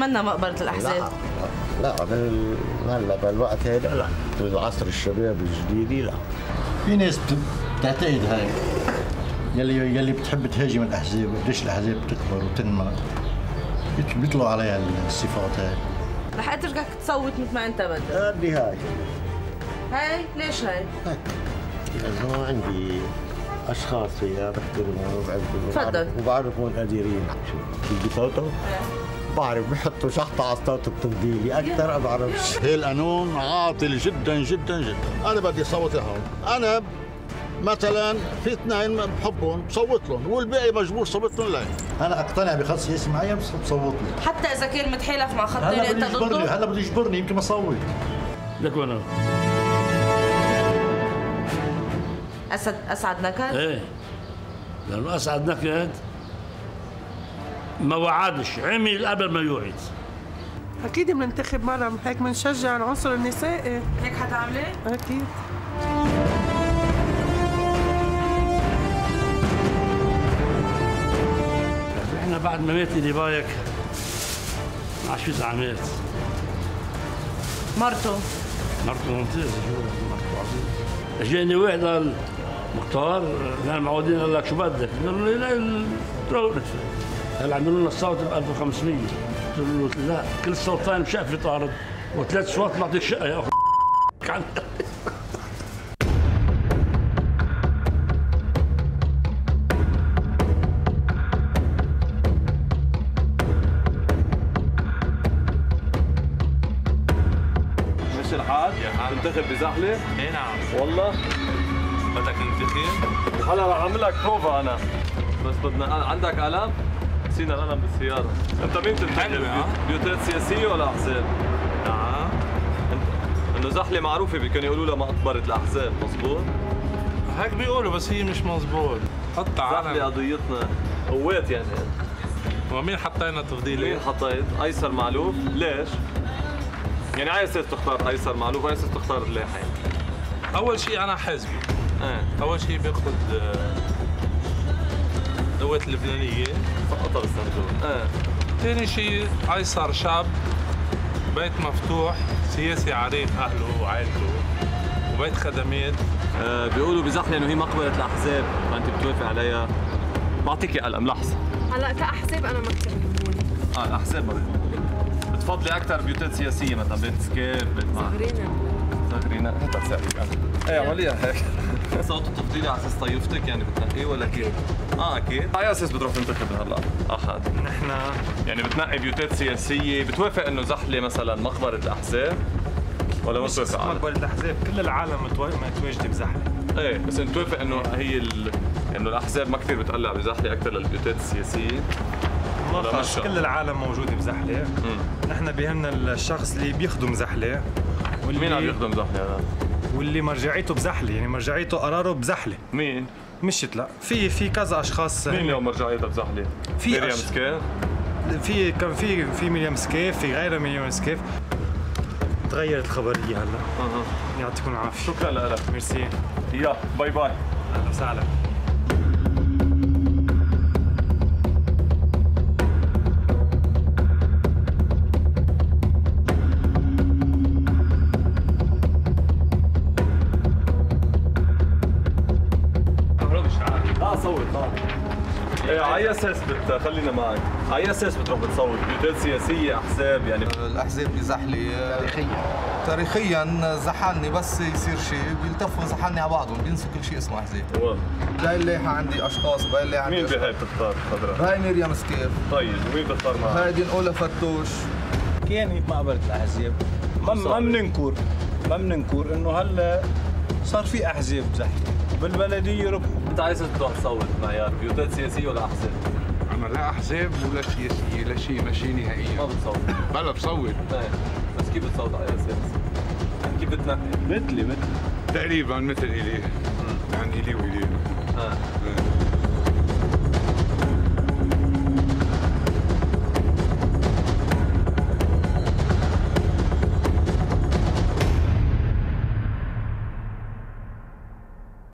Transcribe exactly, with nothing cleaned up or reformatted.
منا مقبرة الأحزاب. لا لا لا هلا بالوقت هذا لا، بالعصر الشباب الجديد لا. في ناس بتعتقد هاي يلي يلي بتحب تهاجم الأحزاب، قديش الأحزاب بتكبر وتنمى، بيطلعوا عليها الصفات هاي. رح اتركك تصوت مثل ما انت بدك. بدي هاي. هاي ليش هاي؟ هاي لأنه عندي أشخاص فيها بحترمهم وبعزهم. تفضل. وبعرفهم قديرين. شو بدي صوته؟ بعرف بحطوا شحطة على الصوت التفضيلي أكثر ما بعرفش. هي القانون عاطل جدا جدا جدا، أنا بدي صوت لهم، أنا مثلا في اثنين بحبهم بصوت لهم والباقي مجبور صوت لهم لي. أنا أقتنع بخط سياسي معين بصوت له. حتى إذا كان متحالف مع خط اللي أنت ضده؟ هلا بده يجبرني يمكن ما صوت. لك وانا أسد أسعد نكد؟ ايه لأنه أسعد نكد ما وعدش، عمل قبل ما يوعد. أكيد بننتخب مرة هيك بنشجع العنصر النسائي. هيك حتعملي؟ أكيد. احنا بعد ما مات اللي بايك ما عادش في زعامات. مرته مرته ممتازة، شو مرته عظيمة. اجاني واحد قال مختار نحن معودين قال لك شو بدك؟ قال لي لا تروح هلا عملوا لنا الصوت ب ألف وخمسمية. قلت له لا كل صوتين بشقفة طارد وثلاث صوت بعطيك شقة يا اخي. ماشي الحال؟ تنتخب بزحلة؟ اي نعم. والله؟ بدك تنتخب؟ هلا رح اعمل لك بروفا انا بس بدنا عندك قلم؟ نسينا القلم بالسيارة. انت مين تنتخب؟ بيوتات سياسية ولا احزاب؟ نعم. انه زحلة معروفة بيكونوا يقولوا لها مقبرة الاحزاب، مزبوط؟ هيك بيقولوا بس هي مش مزبوط. حط علم. زحلة قضيتنا قوات يعني. ومين حطينا تفضيلي؟ مين حطيت؟ ايسر معلوف، ليش؟ يعني على اساس تختار ايسر معلوف، على اساس تختار اللاحق؟ اول شيء انا حزبي. ايه اول شيء باخذ القوات اللبنانيه فقط الصندوق. ايه ثاني شيء ايسر شاب بيت مفتوح سياسي عريق اهله وعائلته وبيت خدمات. آه بيقولوا بزحلة انه هي مقبرة الاحزاب، فانت بتوافق عليها؟ بعطيكي قلم لحظة. هلا كأحزاب انا ما كثير بحبوني. اه الاحزاب ما بتحبوني. بتفضلي اكثر بيوتات سياسية مثلا بيت سكيف، بيت صغرينا صغرينا هات تساعدك انا. ايه اعمليها هيك. صوت التفضيلي على اساس طيفتك يعني بتنقيه ولا كيف؟ اه اكيد. على اساس بتروح تنتخب هلا؟ احد. نحن يعني بتنقي بيوتات سياسية، بتوافق انه زحلة مثلا مقبرة الاحزاب؟ ولا ما بتوافق على مقبرة الاحزاب كل العالم متواجدة بزحلة. ايه بس انت توافق انه هي ال... انه الاحزاب ما كثير بتقلع بزحلة اكثر للبيوتات السياسية؟ والله خلص كل العالم موجودة بزحلة. نحن بيهمنا الشخص اللي بيخدم زحلة. واللي مين عم يخدم زحلة هذا؟ واللي مرجعيته بزحلة، يعني مرجعيته قراره بزحلة. مين؟ مشت لا في في كذا اشخاص. مين اليوم مرجعيتها بزحلة؟ في مريم أش... سكيف؟ في كان في في مريم سكيف، في غيرها مريم سكيف. تغيرت الخبرية هلا. اها يعطيكم العافية. شكرا لك. ميرسي. يا باي باي. اهلا وسهلا. ايه على اساس بت خلينا معك، على اساس بتروح بتصوت؟ بيوتات سياسية، احزاب يعني؟ الاحزاب بزحلة تاريخيا تاريخيا زحلني بس يصير شيء بيلتفوا زحلني على بعضهم بينسوا كل شيء اسمه احزاب. والله بهاي اللائحة عندي اشخاص بهاي اللائحة عندي مين بهاي بتختار خضراء؟ هاي مريم سكيف. طيب ومين بتختار معها؟ هاي دنقولة فتوش. كانت مقبرة الاحزاب ما ما بننكر ما بننكر انه هلا صار في احزاب زحلة بالبلدية ربحوا. انت على اساس بتروح تصوت معيار بيوتات سياسية ولا احزاب؟ أنا لا أحزاب ولا سياسية لا شيء ماشي نهائيا. ما بتصوت؟ بلا بصوت. ايه بس كيف بتصوت على اساس؟ كيف بتنقي؟ مثلي مثلي تقريبا مثل إلي. يعني إلي وإلي. اه